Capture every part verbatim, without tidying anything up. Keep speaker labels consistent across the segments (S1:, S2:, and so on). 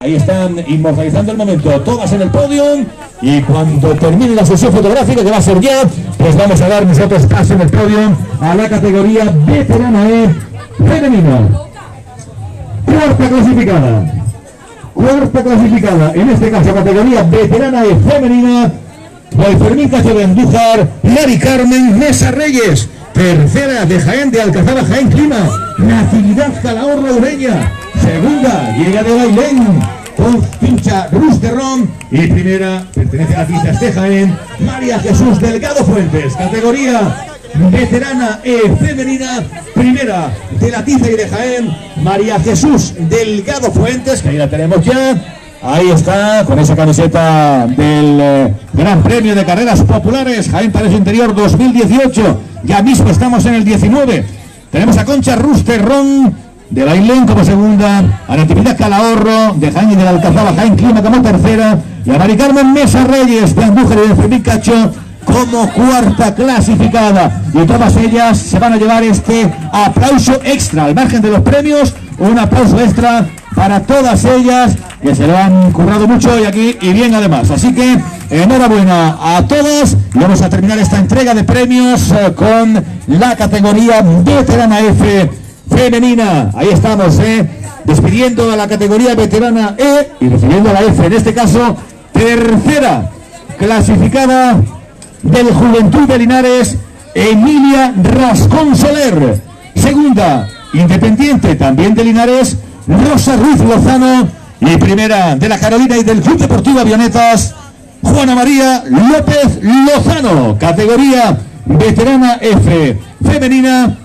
S1: Ahí están inmortalizando el momento, todas en el podio, y cuando termine la sesión fotográfica, que va a ser ya, pues vamos a dar nosotros paso en el podio a la categoría veterana E femenino. Cuarta clasificada, cuarta clasificada, en este caso categoría veterana E femenina, Juan Fermín Cacho de Andújar, Mari Carmen Mesa Reyes. Tercera de Jaén de Alcazaba, Jaén Clima, Natividad Calahorra Ureña. Segunda llega de Bailén con Pincha Rusterrón. Y primera pertenece a Tizas de Jaén, María Jesús Delgado Fuentes. Categoría veterana E femenina, primera de la Tiza y de Jaén, María Jesús Delgado Fuentes, que ahí la tenemos ya. Ahí está, con esa camiseta del eh, Gran Premio de Carreras Populares Jaén Paraíso Interior dos mil dieciocho. Ya mismo estamos en el diecinueve. Tenemos a Concha Rusterrón de Bailén como segunda, a Natividad Calahorro de Jaén y de la Alcazaba, Jaén Clima como tercera, y a Mari Carmen Mesa Reyes de Andújar y de Fermín Cacho como cuarta clasificada. Y todas ellas se van a llevar este aplauso extra, al margen de los premios, un aplauso extra para todas ellas, que se lo han currado mucho y aquí y bien además. Así que enhorabuena a todas, y vamos a terminar esta entrega de premios eh, con la categoría veterana F femenina. Ahí estamos, eh, despidiendo a la categoría veterana E y recibiendo a la F, en este caso tercera clasificada del Juventud de Linares, Emilia Rascón Soler. Segunda, Independiente, también de Linares, Rosa Ruiz Lozano. Y primera de la Carolina y del Club Deportivo Avionetas, Juana María López Lozano. Categoría veterana F femenina.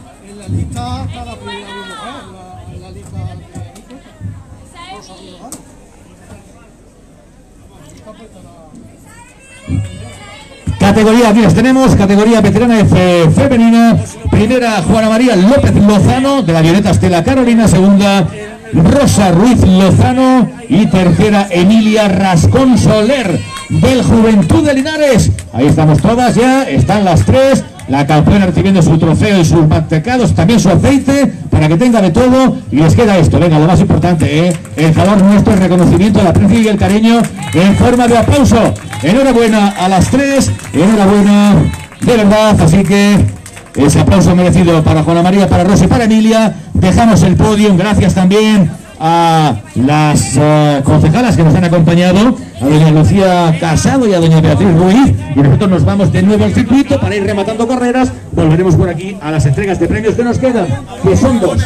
S1: Categoría, aquí las tenemos, categoría veterana F femenina, primera Juana María López Lozano de la Avionetas de la Carolina, segunda Rosa Ruiz Lozano y tercera Emilia Rascón Soler del Juventud de Linares. Ahí estamos todas ya, están las tres, la campeona recibiendo su trofeo y sus mantecados, también su aceite, para que tenga de todo. Y les queda esto, venga, lo más importante, ¿eh? el favor nuestro, el reconocimiento, el aprecio y el cariño en forma de aplauso. Enhorabuena a las tres, enhorabuena de verdad, así que ese aplauso merecido para Juana María, para Rosa y para Emilia. Dejamos el podio, gracias también a las uh, concejalas que nos han acompañado, a doña Lucía Casado y a doña Beatriz Ruiz, y nosotros nos vamos de nuevo al circuito para ir rematando carreras. Volveremos por aquí a las entregas de premios que nos quedan, que son dos.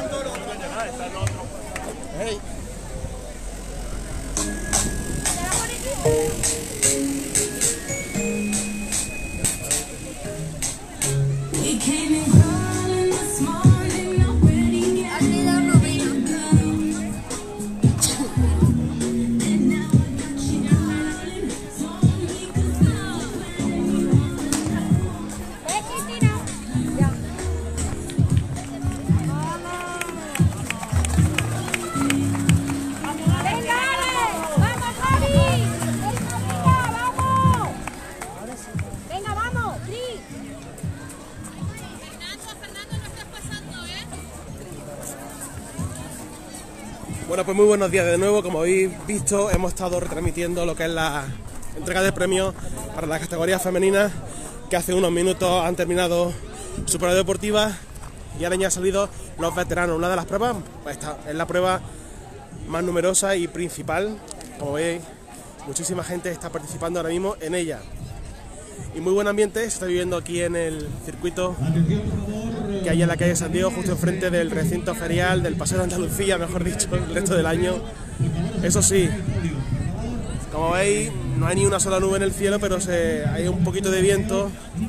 S2: Bueno, pues muy buenos días de nuevo. Como habéis visto, hemos estado retransmitiendo lo que es la entrega de premios para las categorías femeninas, que hace unos minutos han terminado su prueba deportiva y ahora ya han salido los veteranos. Una de las pruebas, pues esta es la prueba más numerosa y principal. Como veis, muchísima gente está participando ahora mismo en ella. Y muy buen ambiente se está viviendo aquí en el circuito que hay en la calle San Diego, justo enfrente del recinto ferial del Paseo de Andalucía, mejor dicho, el resto del año. Eso sí, como veis, no hay ni una sola nube en el cielo, pero se, hay un poquito de viento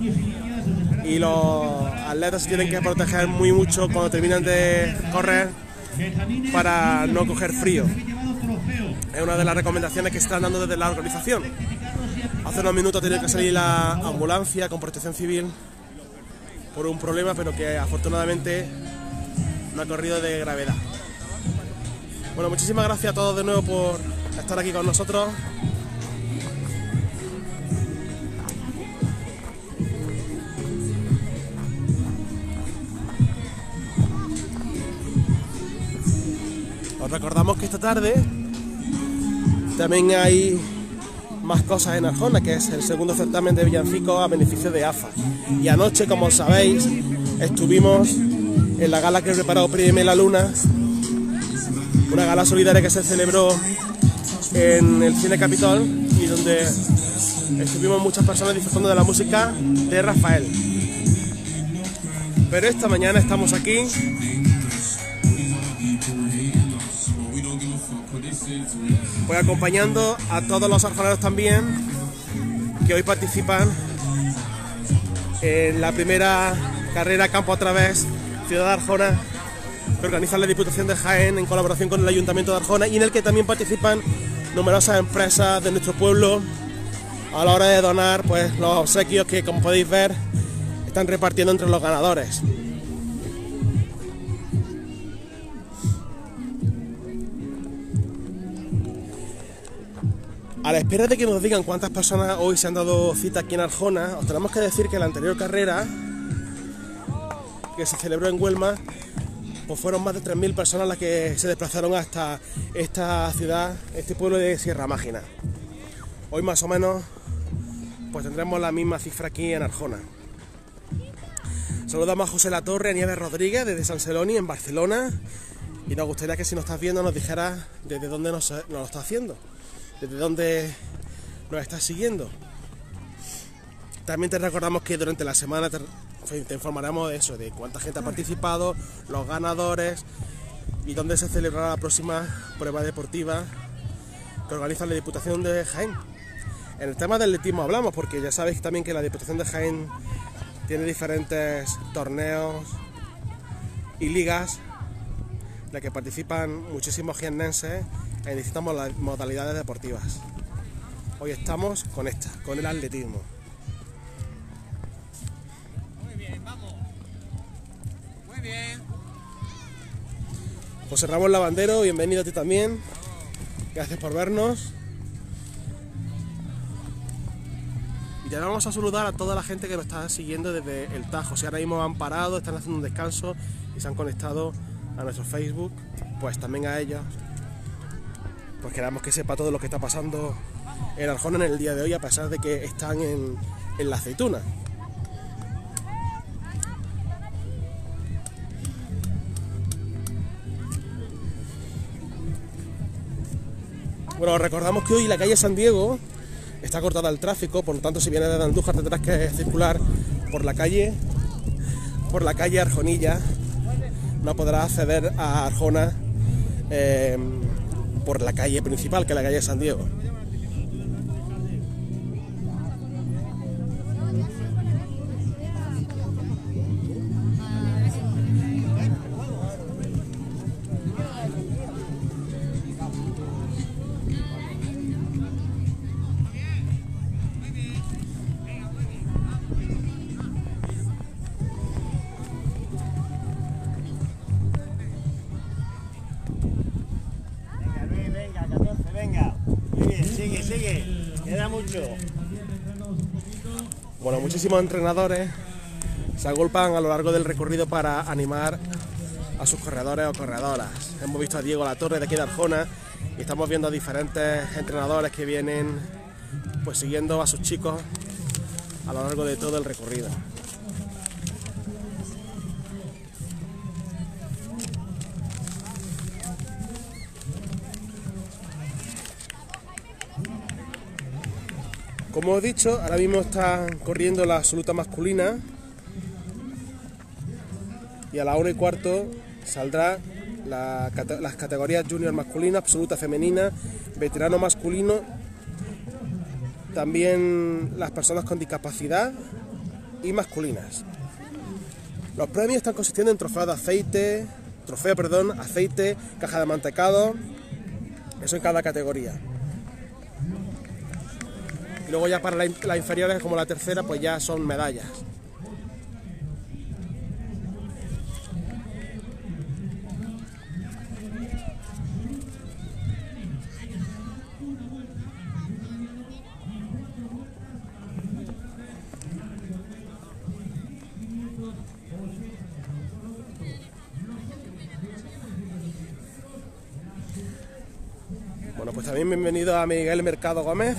S2: y los atletas se tienen que proteger muy mucho cuando terminan de correr para no coger frío. Es una de las recomendaciones que se están dando desde la organización. Hace unos minutos tenía que salir la ambulancia con protección civil por un problema, pero que afortunadamente no ha corrido de gravedad. Bueno, muchísimas gracias a todos de nuevo por estar aquí con nosotros. Os recordamos que esta tarde también hay más cosas en Arjona, que es el segundo certamen de villancicos a beneficio de A F A. Y anoche, como sabéis, estuvimos en la gala que preparó Prídeme la Luna, una gala solidaria que se celebró en el Cine Capitol y donde estuvimos muchas personas disfrutando de la música de Rafael. Pero esta mañana estamos aquí pues acompañando a todos los arjoneros también que hoy participan en la primera carrera Campo a Través Ciudad de Arjona, que organiza la Diputación de Jaén en colaboración con el Ayuntamiento de Arjona, y en el que también participan numerosas empresas de nuestro pueblo a la hora de donar pues los obsequios que, como podéis ver, están repartiendo entre los ganadores. A la espera de que nos digan cuántas personas hoy se han dado cita aquí en Arjona, os tenemos que decir que la anterior carrera, que se celebró en Huelma, pues fueron más de tres mil personas las que se desplazaron hasta esta ciudad, este pueblo de Sierra Mágina. Hoy más o menos pues tendremos la misma cifra aquí en Arjona. Saludamos a José Latorre, a Nieves Rodríguez desde San Celoni en Barcelona, y nos gustaría que si nos estás viendo nos dijeras desde dónde nos, nos lo estás haciendo, desde dónde nos estás siguiendo. También te recordamos que durante la semana te, te informaremos de eso, de cuánta gente ha participado, los ganadores y dónde se celebrará la próxima prueba deportiva que organiza la Diputación de Jaén. En el tema del atletismo hablamos, porque ya sabéis también que la Diputación de Jaén tiene diferentes torneos y ligas en las que participan muchísimos jiennenses en distintas modalidades deportivas. Hoy estamos con esta, con el atletismo.
S3: Muy bien, vamos. Muy bien.
S2: José Ramón Lavandero, bienvenido a ti también. Gracias por vernos. Y ya vamos a saludar a toda la gente que nos está siguiendo desde el Tajo. Si ahora mismo han parado, están haciendo un descanso y se han conectado a nuestro Facebook, pues también a ellos, pues queramos que sepa todo lo que está pasando en Arjona en el día de hoy, a pesar de que están en, en la aceituna. Bueno, recordamos que hoy la calle San Diego está cortada al tráfico, por lo tanto si vienes de Andújar tendrás que circular por la calle, por la calle Arjonilla, no podrás acceder a Arjona eh, por la calle principal, que es la calle San Diego. Bueno, muchísimos entrenadores se agolpan a lo largo del recorrido para animar a sus corredores o corredoras. Hemos visto a Diego Latorre de aquí de Arjona y estamos viendo a diferentes entrenadores que vienen pues siguiendo a sus chicos a lo largo de todo el recorrido. Como he dicho, ahora mismo están corriendo la absoluta masculina y a la una y cuarto saldrá la, las categorías junior masculina, absoluta femenina, veterano masculino, también las personas con discapacidad y masculinas. Los premios están consistiendo en trofeo de aceite, trofeo, perdón, aceite, caja de mantecado, eso en cada categoría. Y luego ya para las la inferiores, como la tercera, pues ya son medallas. Bueno, pues también bienvenido a Miguel Mercado Gómez.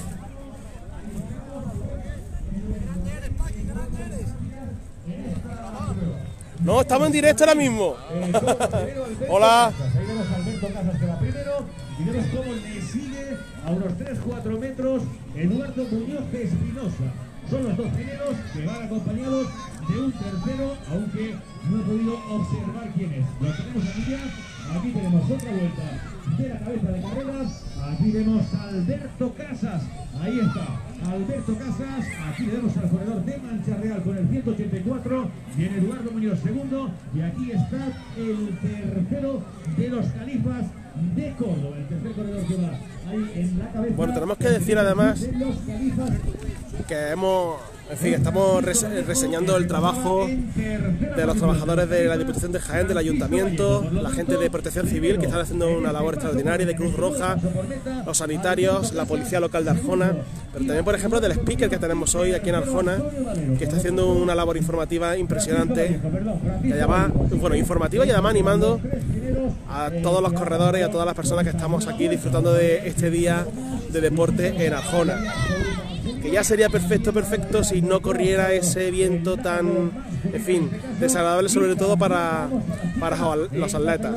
S2: No, estamos en directo ahora mismo. Hola.
S1: Ahí vemos a Alberto Casas que va primero y vemos cómo le sigue a unos tres cuatro metros Eduardo Muñoz Espinosa. Son los dos primeros que van acompañados de un tercero, aunque no he podido observar quién es. Lo tenemos aquí ya. Aquí tenemos otra vuelta de la cabeza de carrera. Aquí vemos a Alberto Casas. Ahí está. Alberto Casas, aquí le vemos al corredor de Mancha Real con el ciento ochenta y cuatro, viene Eduardo Muñoz segundo y aquí está el tercero de los Califas de Córdoba, el tercer corredor que va ahí en la cabeza.
S2: Bueno, tenemos que decir además que hemos, en fin, estamos rese reseñando el trabajo de los trabajadores de la Diputación de Jaén, del Ayuntamiento, la gente de Protección Civil que están haciendo una labor extraordinaria, de Cruz Roja, los sanitarios, la policía local de Arjona, pero también, por ejemplo, del speaker que tenemos hoy aquí en Arjona, que está haciendo una labor informativa impresionante, y además, bueno, informativa y además animando a todos los corredores y a todas las personas que estamos aquí disfrutando de este día de deporte en Arjona. Que ya sería perfecto, perfecto si no corriera ese viento tan, en fin, desagradable, sobre todo para, para los atletas.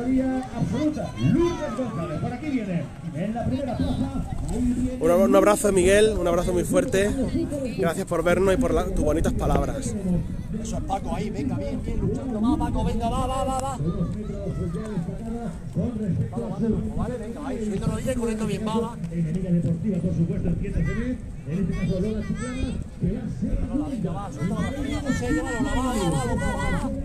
S2: Un, un abrazo, Miguel, un abrazo muy fuerte. Gracias por vernos y por la, tus bonitas palabras.
S3: Eso es Paco ahí, venga, bien, bien, luchando, va Paco, venga, va, va, va, va. Vale, venga, ahí, subiendo rodillas y corriendo bien, va, va.
S1: Enemiga deportiva, por supuesto, empieza a servir. En este caso, Lola Chiclana, que va a ser.
S3: Venga, va, suelta la batería, no sé, llévalo, va, va, va, va, va.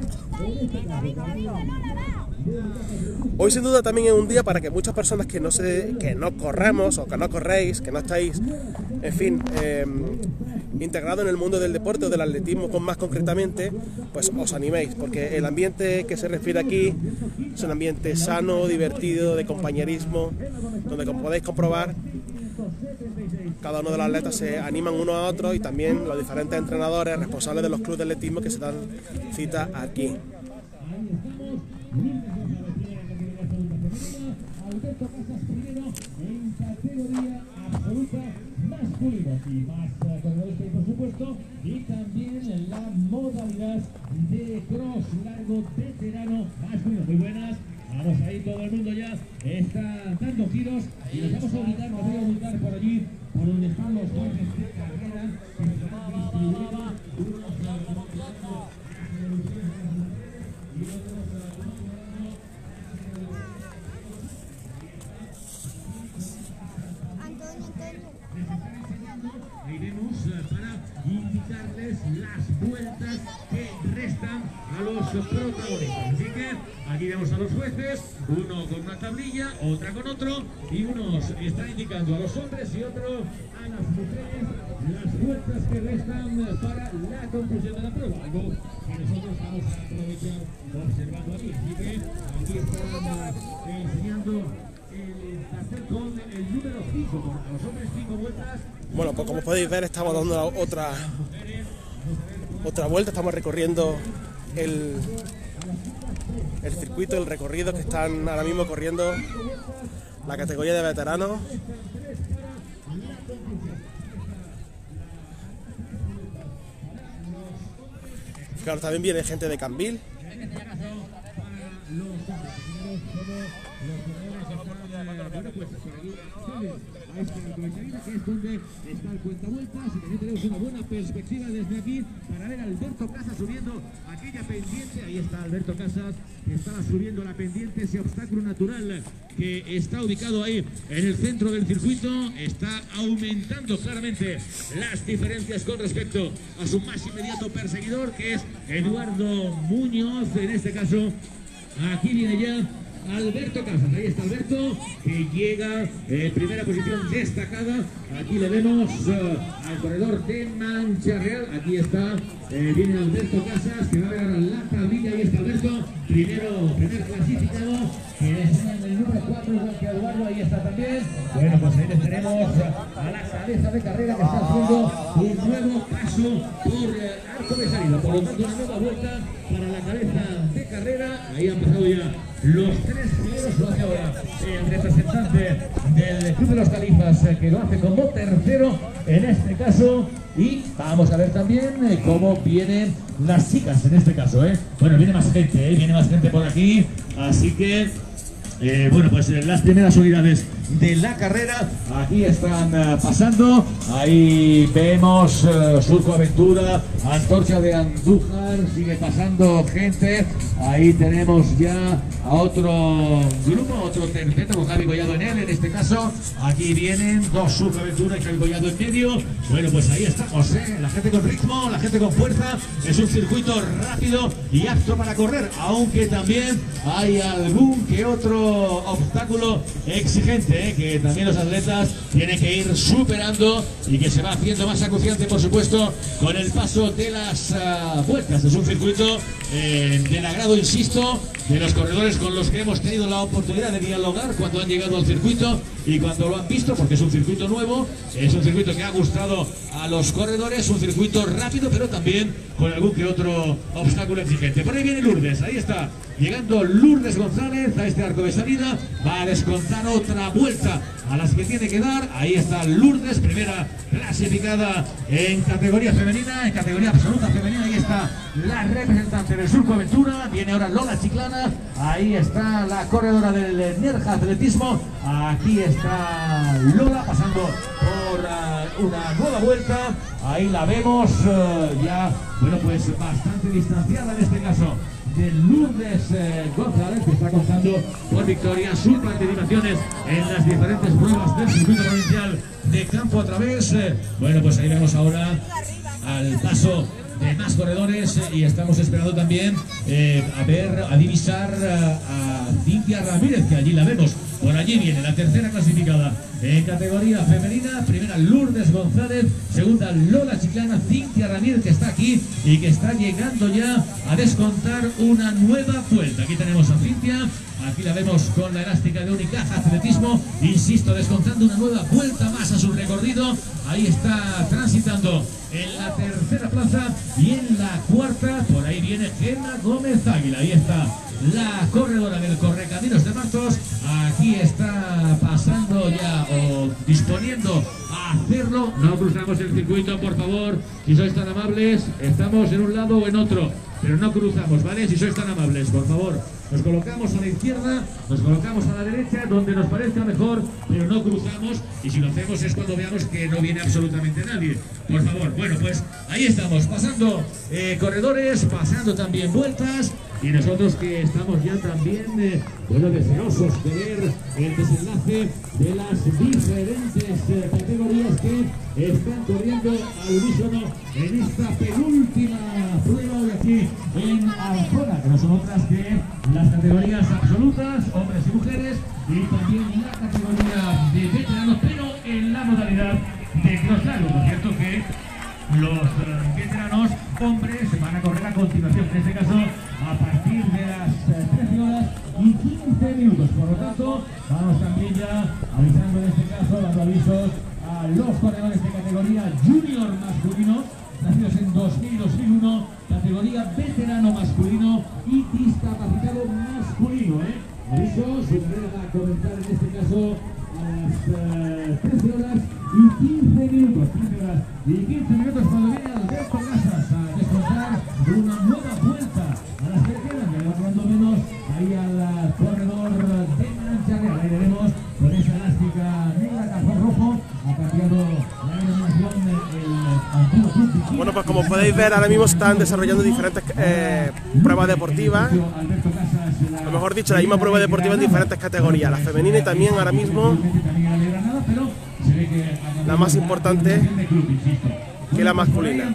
S2: Hoy sin duda también es un día para que muchas personas que no se, que no corremos o que no corréis, que no estáis, en fin, eh, integrados en el mundo del deporte o del atletismo con más concretamente, pues os animéis, porque el ambiente que se respira aquí es un ambiente sano, divertido, de compañerismo, donde como podéis comprobar, cada uno de los atletas se animan unos a otros y también los diferentes entrenadores responsables de los clubes de atletismo que se dan cita aquí.
S1: Alberto Casas primero en categoría absoluta masculina y más corredores que hay, por supuesto, y también en la modalidad de cross largo veterano masculino. Muy buenas, vamos ahí, todo el mundo ya está dando giros y nos vamos a ubicar, nos voy a ubicar por allí, por donde están los jueces de carrera que se van distribuyendo iremos para indicarles las vueltas que restan a los protagonistas. Así que aquí vemos a los jueces, uno con una tablilla, otra con otro, y unos están indicando a los hombres y otro a las mujeres las vueltas que restan para la conclusión de la prueba. Algo que nosotros vamos a aprovechar observando aquí. Así que aquí están eh, enseñando el cartel con el número cinco, a los hombres cinco vueltas.
S2: Bueno, pues como podéis ver estamos dando otra, otra vuelta, estamos recorriendo el, el circuito, el recorrido que están ahora mismo corriendo la categoría de veteranos. Claro, también viene gente de Cambil.
S1: Bueno, pues a este comisaría, que es donde está el cuentavueltas, y también tenemos una buena perspectiva desde aquí para ver a Alberto Casas subiendo aquella pendiente. Ahí está Alberto Casas, que estaba subiendo la pendiente, ese obstáculo natural que está ubicado ahí en el centro del circuito. Está aumentando claramente las diferencias con respecto a su más inmediato perseguidor, que es Eduardo Muñoz. En este caso, aquí viene ya Alberto Casas, ahí está Alberto, que llega en eh, primera posición destacada. Aquí le vemos uh, al corredor de Mancha Real. Aquí está, eh, viene Alberto Casas, que va a ver a la tablilla. Ahí está Alberto, primero, primer clasificado, que es el número cuatro, igual que Eduardo, ahí está también. Bueno, pues ahí les tenemos a la cabeza de carrera que está haciendo un nuevo paso por eh, arco de salida. Por lo tanto, una nueva vuelta para la cabeza de carrera. Ahí han pasado ya los tres primeros, lo hace ahora el representante del Club de los Califas, eh, que lo hace como tercero en este caso. Y vamos a ver también eh, cómo vienen las chicas en este caso, ¿eh? Bueno, viene más gente, ¿eh? Viene más gente por aquí, así que, eh, bueno, pues eh, las primeras unidades de la carrera aquí están uh, pasando. Ahí vemos uh, Surco Aventura, Antorcha de Andújar, sigue pasando gente. Ahí tenemos ya a otro grupo, otro tercero con Javi Collado en él, en este caso. Aquí vienen dos Surco Aventura y Javi Collado en medio. Bueno, pues ahí estamos, ¿eh? La gente con ritmo, la gente con fuerza. Es un circuito rápido y apto para correr, aunque también hay algún que otro obstáculo exigente, ¿eh? Que también los atletas tienen que ir superando y que se va haciendo más acuciante, por supuesto, con el paso de las uh, vueltas. Es un circuito eh, del agrado, insisto, de los corredores con los que hemos tenido la oportunidad de dialogar cuando han llegado al circuito y cuando lo han visto, porque es un circuito nuevo, es un circuito que ha gustado a los corredores, un circuito rápido, pero también con algún que otro obstáculo exigente. Por ahí viene Lourdes, ahí está, llegando Lourdes González a este arco de salida, va a descontar otra vuelta a las que tiene que dar. Ahí está Lourdes, primera clasificada en categoría femenina, en categoría absoluta femenina. Ahí está la representante del Surco Aventura, viene ahora Lola Chiclana, ahí está la corredora del Nerja Atletismo, aquí está Lola pasando por uh, una nueva vuelta. Ahí la vemos uh, ya, bueno, pues bastante distanciada en este caso de Lourdes eh, González, que está contando por victoria sus participaciones en las diferentes pruebas del circuito provincial de campo a través. Eh, bueno, pues ahí vemos ahora al paso de más corredores, eh, y estamos esperando también eh, a ver, a divisar a, a Cintia Ramírez, que allí la vemos. Por allí viene la tercera clasificada en categoría femenina, primera Lourdes González, segunda Lola Chiclana, Cintia Ramírez, que está aquí y que está llegando ya a descontar una nueva vuelta. Aquí tenemos a Cintia, aquí la vemos con la elástica de Unicaja Atletismo, insisto, descontando una nueva vuelta más a su recorrido. Ahí está transitando en la tercera plaza, y en la cuarta, por ahí viene Gemma Gómez Águila. Ahí está la corredora del Correcaminos de Martos, aquí está pasando ya o disponiendo a hacerlo. No cruzamos el circuito, por favor, si sois tan amables. Estamos en un lado o en otro, pero no cruzamos, ¿vale? Si sois tan amables, por favor, nos colocamos a la izquierda, nos colocamos a la derecha, donde nos parezca mejor, pero no cruzamos, y si lo hacemos es cuando veamos que no viene absolutamente nadie, por favor. Bueno, pues ahí estamos, pasando eh, corredores, pasando también vueltas, y nosotros que estamos ya también, eh, bueno, deseosos de ver el desenlace de las diferentes eh, categorías que están corriendo al unísono en esta penúltima prueba de aquí en Alcona, que no son otras que las categorías absolutas, hombres y mujeres, y también la categoría de veteranos, pero en la modalidad de cross-lago. Por cierto que los uh, veteranos hombres van a correr a continuación, en este caso a partir de las uh, trece horas y quince minutos. Por lo tanto, vamos también ya avisando, en este caso, dando avisos a los corredores de categoría junior masculino, nacidos en dos mil y dos mil uno, categoría veterano masculino y discapacitado masculino, ¿eh? Aviso, su carrera va a comenzar en este caso a las uh, trece horas y quince minutos. trece horas y quince minutos cuando viene Alberto Casas a descontar una nueva vuelta a las que quedan, que le va cuando menos ahí al corredor de Mancha Real. Ahí veremos con esa elástica negra, cajón rojo, ha cambiado la denominación el antiguo club.
S2: Bueno, pues como podéis ver, ahora mismo están desarrollando diferentes eh, pruebas deportivas, o mejor dicho, la misma prueba deportiva en diferentes categorías, la femenina y también ahora mismo la más importante que la masculina.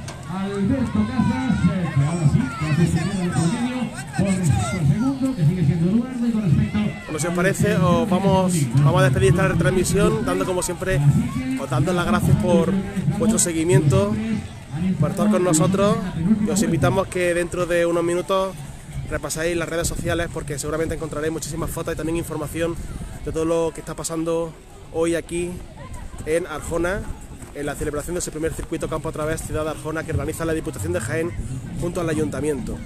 S2: Bueno, si os parece, os vamos, vamos a despedir esta retransmisión dando, como siempre, os dando las gracias por vuestro seguimiento, por estar con nosotros, y os invitamos que dentro de unos minutos repasáis las redes sociales porque seguramente encontraréis muchísimas fotos y también información de todo lo que está pasando hoy aquí en Arjona, en la celebración de ese primer circuito Campo a Través Ciudad de Arjona que organiza la Diputación de Jaén junto al Ayuntamiento.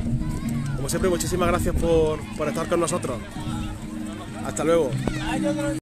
S2: Como siempre, muchísimas gracias por, por estar con nosotros. Hasta luego.